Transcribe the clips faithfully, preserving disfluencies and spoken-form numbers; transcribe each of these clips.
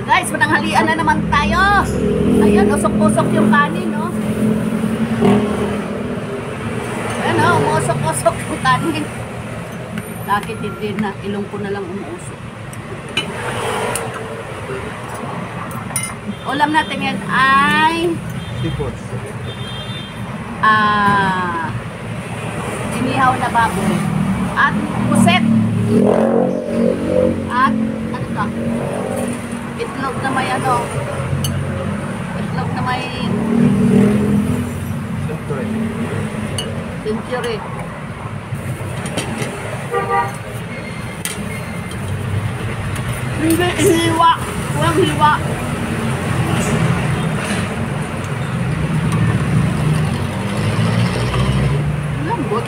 Guys, pananghalian na naman tayo. Ayan, usok-usok yung kanin, no? Ayan, oh, umusok-usok yung kanin. Bakit hindi na? Ilong ko na lang umuusok. Ulam natin yan ay ah, inihaw na baboy at puset at ano to? Itlog na may ano, itlog na may century. Hindi, hiniwa. Walang hiwa. Lambot.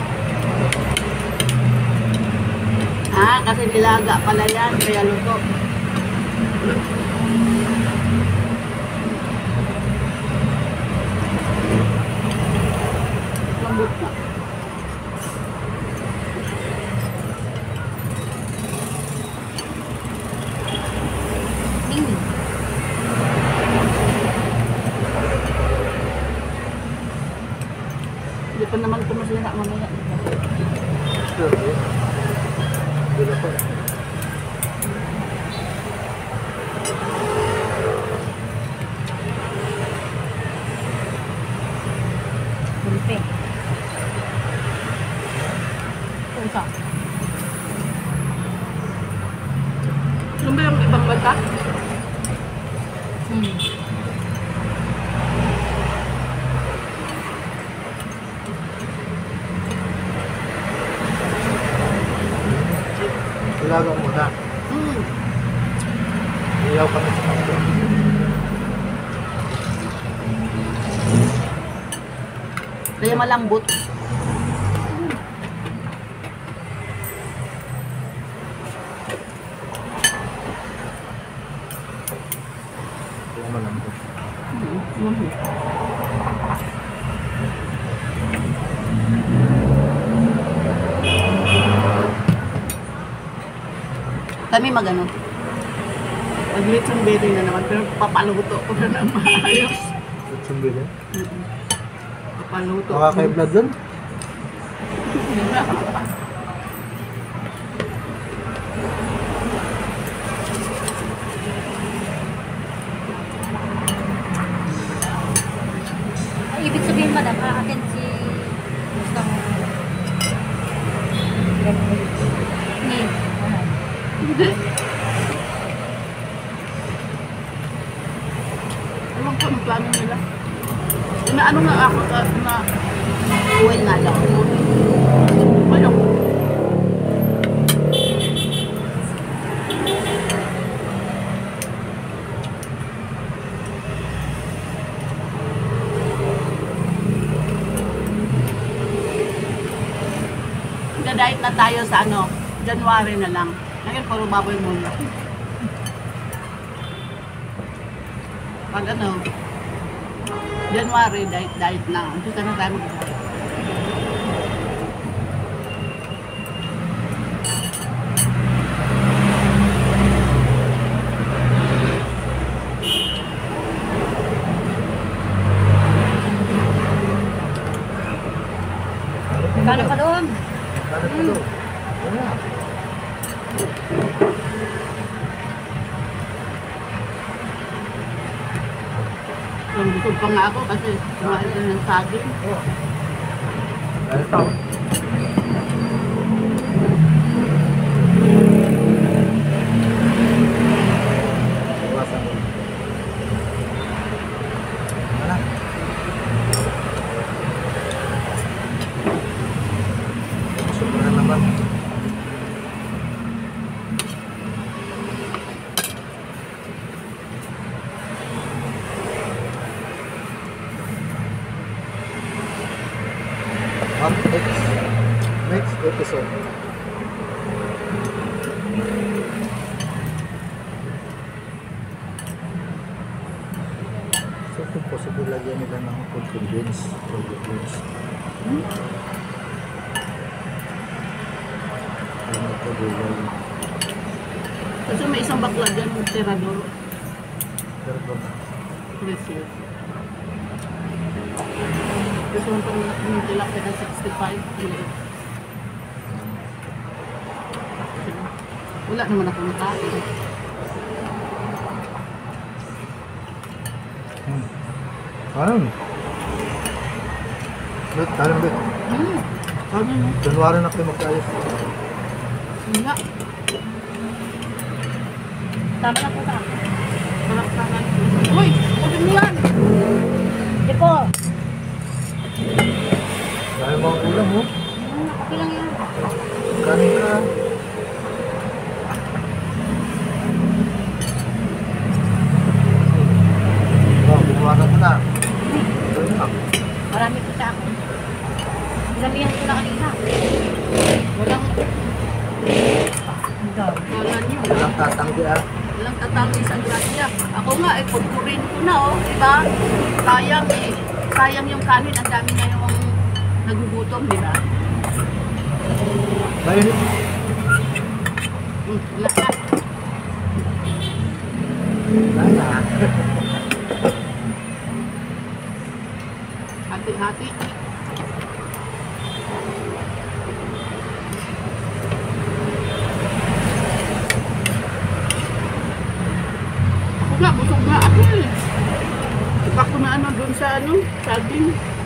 Ah, kasi nilaga pala yan, kaya luto. Lambot na. Hindi pa naman ito masira mamaya. Dila pa. Bunte. Punta. Ano ba yung ibang bata? Hmm. Ilaga muna. Hmm. Ilaw ka na sa kapto. Kaya malambot. Kaya malambot. Hmm. Kami magano. Mag-lechon belly na naman, pero papaluto ko na ng maayos. Lechon belly? Mm-hmm. Papaluto. Makaka-blood dun? Ay, ibig sabihin, madam, a-attend si Gustang ni Hindi. Alam ko ang plano nila. Inaano nga ako na, na uwi nga daw. Ayun. Nag-diet na tayo sa ano, January na lang. Ngayon, puro baboy muna. Pag ano, January, diet, diet na. Hindi ka na tayo mag-diet. Kano pa doon? Kano pa doon? Wala. Busog pa nga ako kasi kumain din ng saging. Oo. Dahil tao. Iwasan mo. Wala. Busog na naman. On next, next episode. So kung possible lagyan nila ng food convince or convince. Hmm? Ano ito gulay? Kasi may isang bakla dyan, tirador. Carbon. Precious. Gusto mo pang yung tilapia ng sixty-five. Wala naman ako nakain. Hmm. Ano? Bet, kalim bet. Hmm. Ano mo? January na kayo magkaayos. Wala. Tama na po sa akin. Malaksanan. Uy! Huwag mo yan! Di po. Dahil mga ulam mo. Hmm, okay lang yan. Kanin ka. Oh, binawasan ko na. Ganun na. Marami po sa akin. Ilamihan ko na kanina. Walang... Ang dami. Wala niyo. Walang tatanggi ah. Walang tatangis ang grasya. Ako nga, eh, pagpurin ko na, oh. Diba? Sayang eh. Sayang yung kanin. Ang dami na yung nagugutom, diba? Mainit. Hmm, wala na. Wala na. Hati-hati. Ako nga, busog nga ako eh. Iba ko na ano dun sa ano, saging.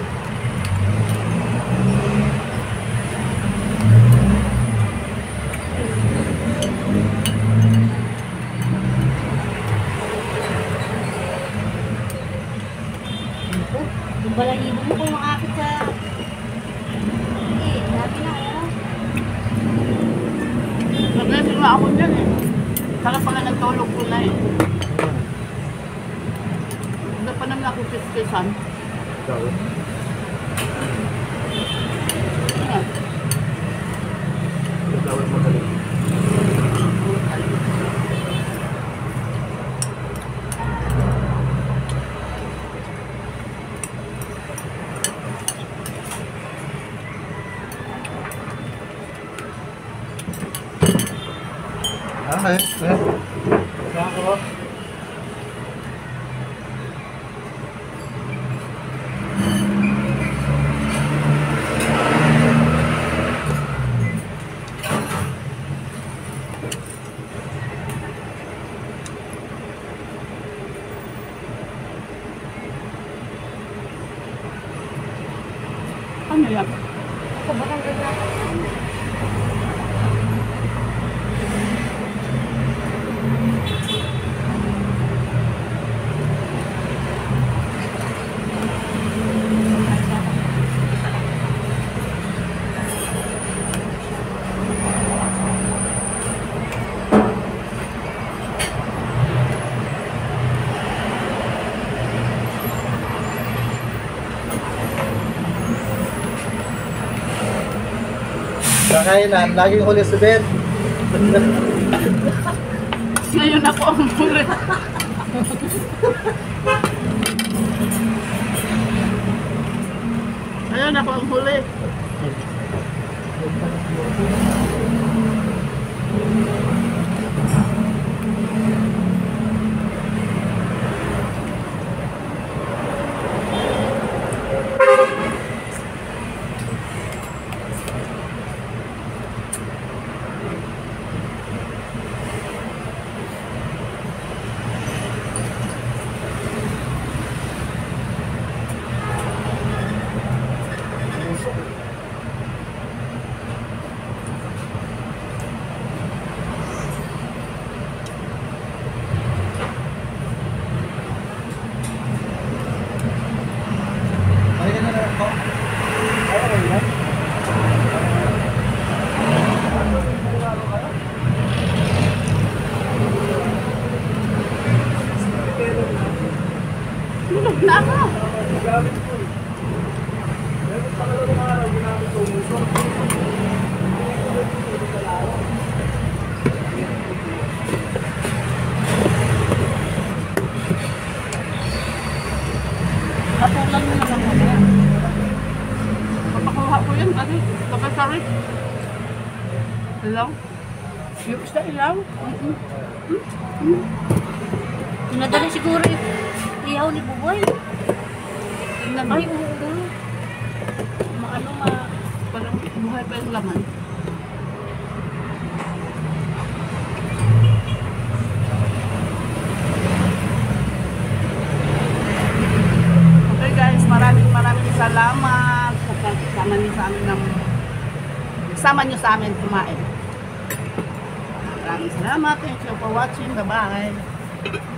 Yung balahibo mo kung makakit sa... Eh, dami na ako. Nag-blessing nga ako dyan eh. Saka pala nagtulog ko na eh. Hindi pa naman ako kiskisan. Gawin. Ayan. Gawin mo galing. Ah, eh, eh. Saan ko? Ano yan? Ako ba nang gagawin? Kakainan, laging huli si Ben. Ngayon ako ang huli. Ngayon ako ang huli. Tulog na ako. Patulan mo naman mamaya. Papakuha ko yan kasi kapag-sarit. Ilaw. Yung isda ilaw. Mm-mm. Mm-mm. Pinadala siguro yung ihaw ni Buboy. Tingnan mo. Ay, oo. Maano ma... Parang buhay pa yung laman. Okay guys, maraming maraming salamat sa pagsama niyo sa amin ng sama niyo sa amin kumain. Maraming salamat. Thank you for watching. Bye-bye.